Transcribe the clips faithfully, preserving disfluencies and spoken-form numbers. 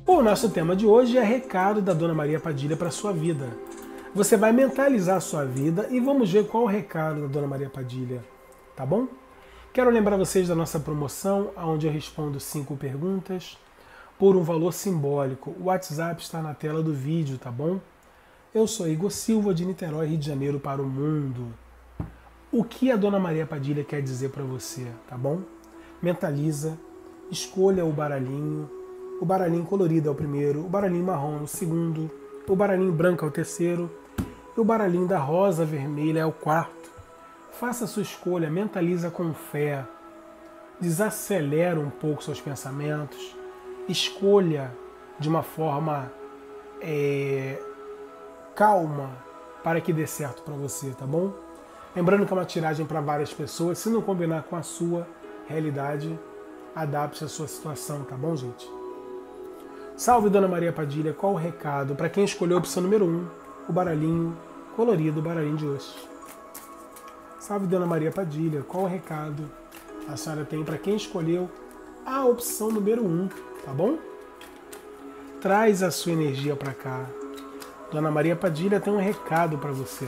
O nosso tema de hoje é recado da Dona Maria Padilha para a sua vida. Você vai mentalizar a sua vida e vamos ver qual o recado da Dona Maria Padilha, tá bom? Quero lembrar vocês da nossa promoção, onde eu respondo cinco perguntas por um valor simbólico. O WhatsApp está na tela do vídeo, tá bom? Eu sou Igor Silva, de Niterói, Rio de Janeiro, para o mundo. O que a Dona Maria Padilha quer dizer para você, tá bom? Mentaliza, escolha o baralhinho. O baralhinho colorido é o primeiro, o baralhinho marrom é o segundo, o baralhinho branco é o terceiro e o baralhinho da rosa vermelha é o quarto. Faça a sua escolha, mentaliza com fé, desacelera um pouco seus pensamentos, escolha de uma forma é, calma para que dê certo para você, tá bom? Lembrando que é uma tiragem para várias pessoas, se não combinar com a sua realidade, adapte a sua situação, tá bom, gente? Salve, Dona Maria Padilha, qual o recado para quem escolheu a opção número um, o baralhinho colorido, o baralhinho de osso? Salve, Dona Maria Padilha, qual o recado a senhora tem para quem escolheu a opção número um, tá bom? Traz a sua energia para cá. Dona Maria Padilha tem um recado para você.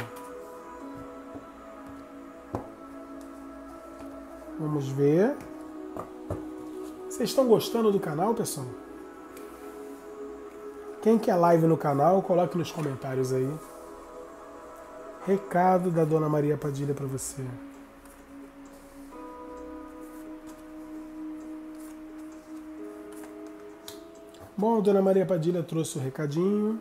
Vamos ver. Vocês estão gostando do canal, pessoal? Quem quer live no canal, coloque nos comentários aí. Recado da Dona Maria Padilha para você. Bom, a Dona Maria Padilha trouxe o recadinho.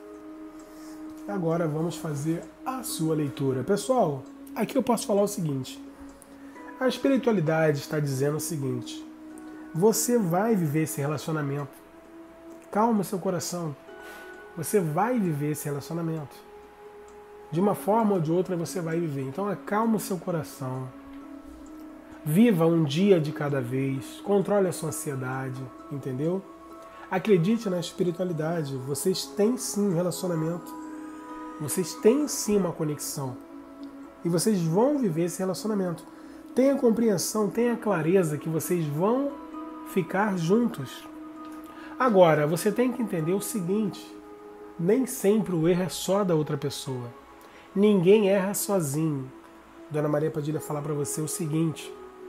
Agora vamos fazer a sua leitura. Pessoal, aqui eu posso falar o seguinte. A espiritualidade está dizendo o seguinte. Você vai viver esse relacionamento. Calma seu coração. Você vai viver esse relacionamento. De uma forma ou de outra você vai viver. Então acalma o seu coração. Viva um dia de cada vez. Controle a sua ansiedade. Entendeu? Acredite na espiritualidade. Vocês têm sim um relacionamento. Vocês têm sim uma conexão. E vocês vão viver esse relacionamento. Tenha compreensão, tenha clareza que vocês vão ficar juntos. Agora, você tem que entender o seguinte, nem sempre o erro é só da outra pessoa. Ninguém erra sozinho. Dona Maria Padilha fala para você o seguinte,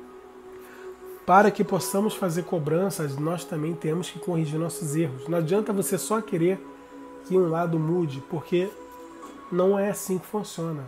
para que possamos fazer cobranças, nós também temos que corrigir nossos erros. Não adianta você só querer que um lado mude, porque não é assim que funciona.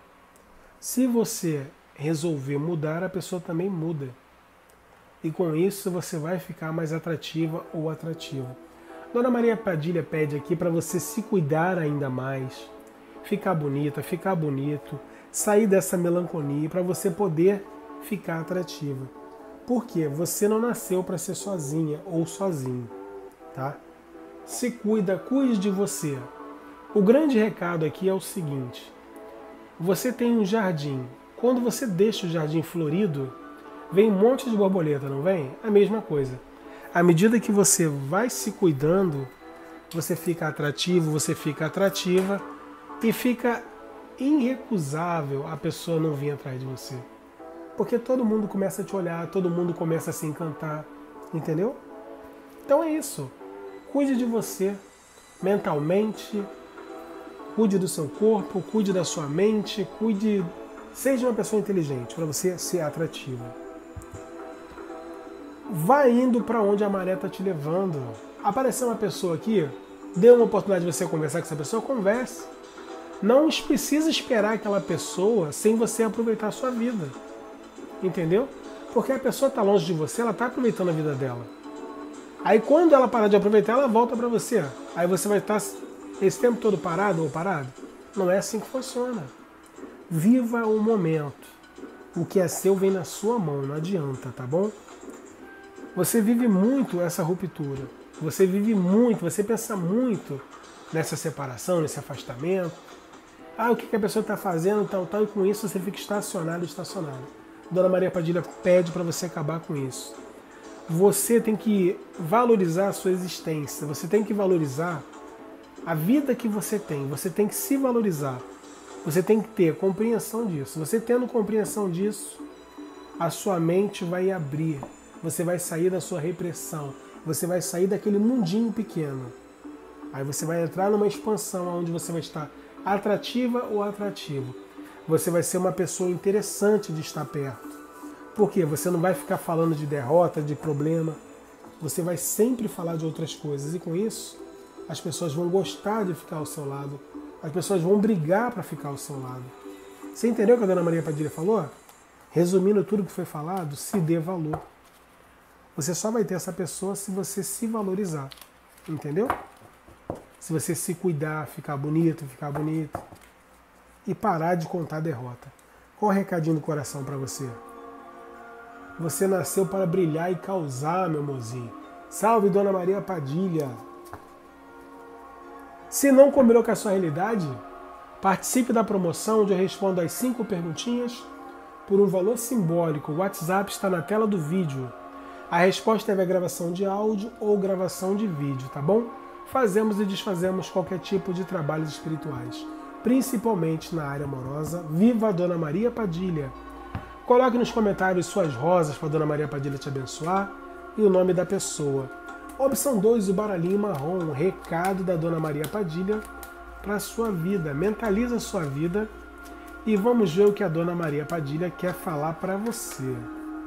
Se você resolver mudar, a pessoa também muda. E com isso você vai ficar mais atrativa ou atrativo. Dona Maria Padilha pede aqui para você se cuidar ainda mais, ficar bonita, ficar bonito, sair dessa melancolia para você poder ficar atrativa. Por quê? Você não nasceu para ser sozinha ou sozinho, tá? Se cuida, cuide de você. O grande recado aqui é o seguinte, você tem um jardim, quando você deixa o jardim florido, vem um monte de borboleta, não vem? A mesma coisa. À medida que você vai se cuidando, você fica atrativo, você fica atrativa e fica irrecusável a pessoa não vir atrás de você. Porque todo mundo começa a te olhar, todo mundo começa a se encantar, entendeu? Então é isso. Cuide de você mentalmente, cuide do seu corpo, cuide da sua mente, cuide... Seja uma pessoa inteligente para você ser atrativa. Vai indo para onde a maré está te levando. Apareceu uma pessoa aqui, deu uma oportunidade de você conversar com essa pessoa, converse. Não precisa esperar aquela pessoa sem você aproveitar a sua vida. Entendeu? Porque a pessoa está longe de você, ela está aproveitando a vida dela. Aí quando ela parar de aproveitar, ela volta para você. Aí você vai estar esse tempo todo parado ou parado? Não é assim que funciona. Viva o momento. O que é seu vem na sua mão, não adianta, tá bom? Você vive muito essa ruptura. Você vive muito, você pensa muito nessa separação, nesse afastamento. Ah, o que a pessoa está fazendo, tal, tal, e com isso você fica estacionado, estacionado. Dona Maria Padilha pede para você acabar com isso. Você tem que valorizar a sua existência, você tem que valorizar a vida que você tem, você tem que se valorizar. Você tem que ter compreensão disso. Você tendo compreensão disso, a sua mente vai abrir. Você vai sair da sua repressão. Você vai sair daquele mundinho pequeno. Aí você vai entrar numa expansão onde você vai estar atrativa ou atrativo. Você vai ser uma pessoa interessante de estar perto. Por quê? Você não vai ficar falando de derrota, de problema. Você vai sempre falar de outras coisas. E com isso, as pessoas vão gostar de ficar ao seu lado. As pessoas vão brigar para ficar ao seu lado. Você entendeu o que a Dona Maria Padilha falou? Resumindo tudo que foi falado, se dê valor. Você só vai ter essa pessoa se você se valorizar. Entendeu? Se você se cuidar, ficar bonito, ficar bonito. E parar de contar derrota. Qual o recadinho do coração para você? Você nasceu para brilhar e causar, meu mozinho. Salve, Dona Maria Padilha. Se não combinou com a sua realidade, participe da promoção onde eu respondo as cinco perguntinhas por um valor simbólico. O WhatsApp está na tela do vídeo. A resposta é a gravação de áudio ou gravação de vídeo, tá bom? Fazemos e desfazemos qualquer tipo de trabalhos espirituais, principalmente na área amorosa. Viva a Dona Maria Padilha! Coloque nos comentários suas rosas para a Dona Maria Padilha te abençoar e o nome da pessoa. Opção dois, o baralhinho marrom, um recado da Dona Maria Padilha para a sua vida. Mentaliza a sua vida e vamos ver o que a Dona Maria Padilha quer falar para você.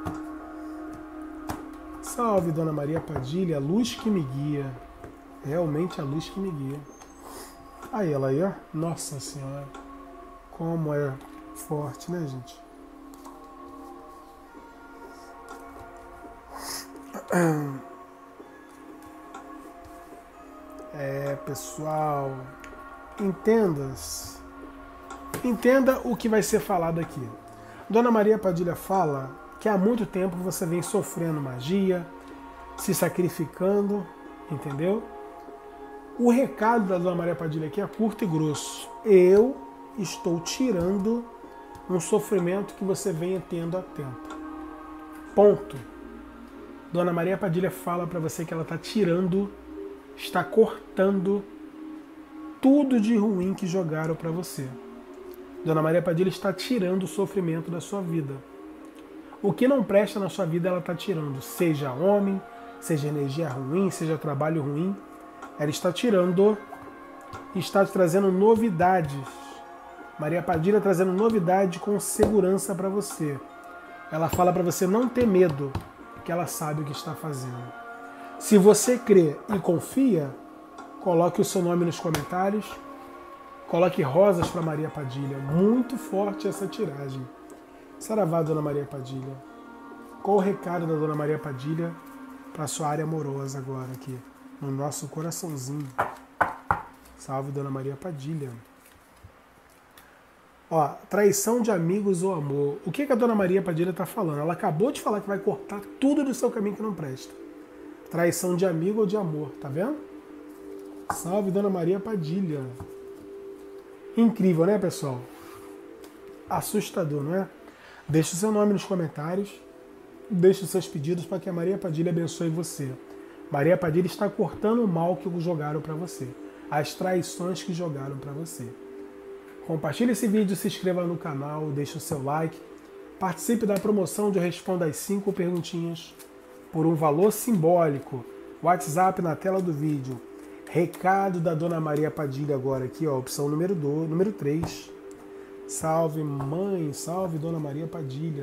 Salve, Dona Maria Padilha, a luz que me guia. Realmente a luz que me guia. Aí ela aí, ó. Nossa Senhora. Como é forte, né, gente? É, pessoal, entendas. Entenda o que vai ser falado aqui. Dona Maria Padilha fala que há muito tempo você vem sofrendo magia, se sacrificando, entendeu? O recado da Dona Maria Padilha aqui é curto e grosso. Eu estou tirando um sofrimento que você venha tendo há tempo. Ponto. Dona Maria Padilha fala para você que ela está tirando, está cortando tudo de ruim que jogaram para você. Dona Maria Padilha está tirando o sofrimento da sua vida. O que não presta na sua vida ela está tirando. Seja homem, seja energia ruim, seja trabalho ruim. Ela está tirando e está te trazendo novidades. Maria Padilha trazendo novidade com segurança para você. Ela fala para você não ter medo, que ela sabe o que está fazendo. Se você crê e confia, coloque o seu nome nos comentários, coloque rosas para Maria Padilha. Muito forte essa tiragem. Saravá, Dona Maria Padilha. Qual o recado da Dona Maria Padilha para a sua área amorosa agora aqui, no nosso coraçãozinho? Salve, Dona Maria Padilha. Ó, traição de amigos ou amor. O que, que a Dona Maria Padilha está falando? Ela acabou de falar que vai cortar tudo do seu caminho que não presta. Traição de amigo ou de amor, tá vendo? Salve, Dona Maria Padilha. Incrível, né, pessoal? Assustador, não é? Deixe o seu nome nos comentários. Deixe os seus pedidos para que a Maria Padilha abençoe você. Maria Padilha está cortando o mal que jogaram para você. As traições que jogaram para você. Compartilhe esse vídeo, se inscreva no canal, deixe o seu like. Participe da promoção de eu respondo as cinco perguntinhas por um valor simbólico. WhatsApp na tela do vídeo. Recado da Dona Maria Padilha agora aqui, ó, opção número dois, número três. Salve, mãe, salve, Dona Maria Padilha.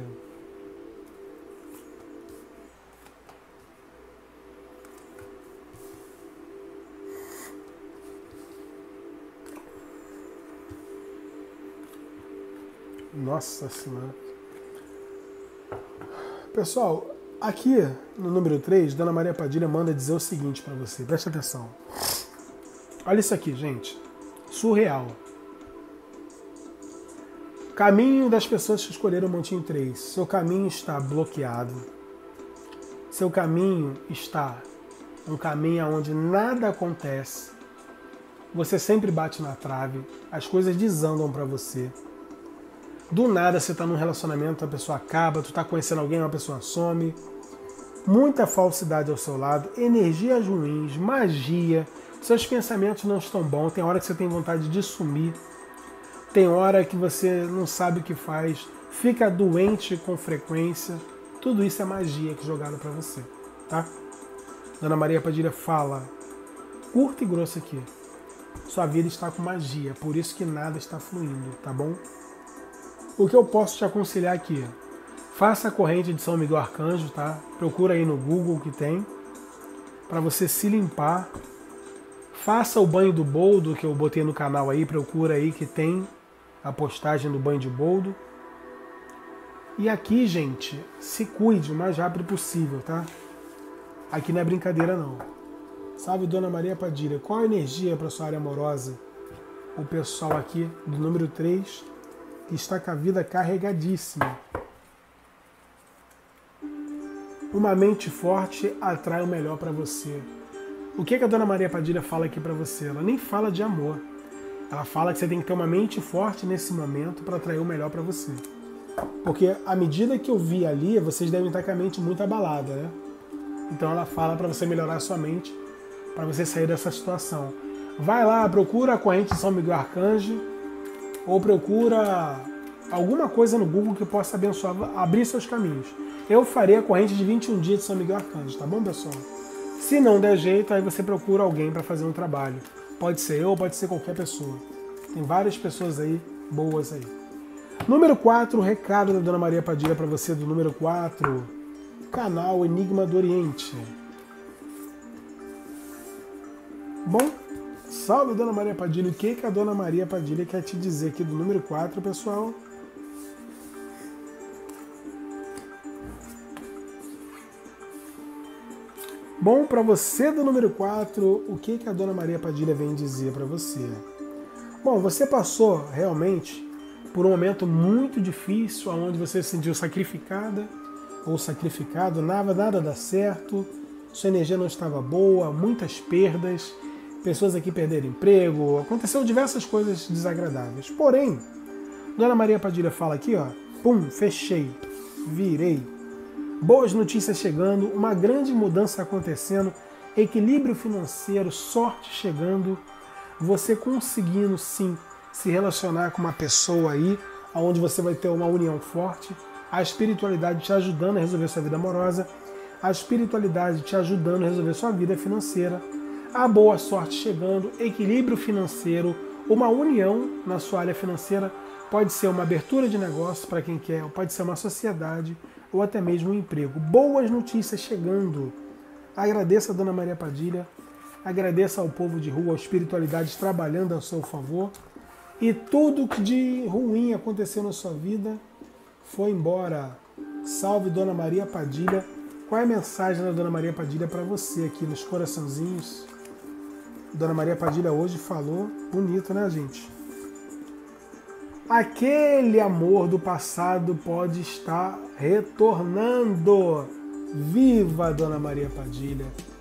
Nossa Senhora. Pessoal, aqui no número três, Dona Maria Padilha manda dizer o seguinte para você. Presta atenção. Olha isso aqui, gente. Surreal. Caminho das pessoas que escolheram o Montinho três. Seu caminho está bloqueado. Seu caminho está um caminho onde nada acontece. Você sempre bate na trave. As coisas desandam para você. Do nada você está num relacionamento, a pessoa acaba, tu está conhecendo alguém, uma pessoa some. Muita falsidade ao seu lado, energias ruins, magia, seus pensamentos não estão bons, tem hora que você tem vontade de sumir, tem hora que você não sabe o que faz, fica doente com frequência. Tudo isso é magia que jogaram para você, tá? Dona Maria Padilha fala curto e grosso aqui. Sua vida está com magia, por isso que nada está fluindo, tá bom? O que eu posso te aconselhar aqui? Faça a corrente de São Miguel Arcanjo, tá? Procura aí no Google que tem, para você se limpar. Faça o banho do boldo, que eu botei no canal aí, procura aí que tem a postagem do banho de boldo. E aqui, gente, se cuide o mais rápido possível, tá? Aqui não é brincadeira, não. Salve, Dona Maria Padilha. Qual a energia para sua área amorosa? O pessoal aqui do número três, que está com a vida carregadíssima. Uma mente forte atrai o melhor para você. O que, que a Dona Maria Padilha fala aqui para você? Ela nem fala de amor. Ela fala que você tem que ter uma mente forte nesse momento para atrair o melhor para você. Porque à medida que eu vi ali, vocês devem estar com a mente muito abalada, né? Então ela fala para você melhorar a sua mente, para você sair dessa situação. Vai lá, procura a corrente de São Miguel Arcanjo, ou procura alguma coisa no Google que possa abençoar, abrir seus caminhos. Eu farei a corrente de vinte e um dias de São Miguel Arcanjo, tá bom, pessoal? Se não der jeito, aí você procura alguém para fazer um trabalho. Pode ser eu, pode ser qualquer pessoa. Tem várias pessoas aí, boas aí. Número quatro, recado da Dona Maria Padilha para você do número quatro. Canal Enigma do Oriente. Bom, salve Dona Maria Padilha. O que, que a Dona Maria Padilha quer te dizer aqui do número quatro, pessoal? Bom, para você do número quatro, o que, que a Dona Maria Padilha vem dizer para você? Bom, você passou realmente por um momento muito difícil, onde você se sentiu sacrificada ou sacrificado, nada, nada dá certo, sua energia não estava boa, muitas perdas, pessoas aqui perderam emprego, aconteceu diversas coisas desagradáveis. Porém, Dona Maria Padilha fala aqui, ó, pum, fechei, virei. Boas notícias chegando, uma grande mudança acontecendo, equilíbrio financeiro, sorte chegando, você conseguindo sim se relacionar com uma pessoa aí, onde você vai ter uma união forte, a espiritualidade te ajudando a resolver sua vida amorosa, a espiritualidade te ajudando a resolver sua vida financeira, a boa sorte chegando, equilíbrio financeiro, uma união na sua área financeira, pode ser uma abertura de negócio para quem quer, pode ser uma sociedade ou até mesmo um emprego. Boas notícias chegando. Agradeça a Dona Maria Padilha, agradeça ao povo de rua, a espiritualidade trabalhando a seu favor. E tudo que de ruim aconteceu na sua vida foi embora. Salve Dona Maria Padilha. Qual é a mensagem da Dona Maria Padilha para você aqui nos coraçãozinhos? Dona Maria Padilha hoje falou bonito, né, gente? Aquele amor do passado pode estar retornando. Viva Dona Maria Padilha!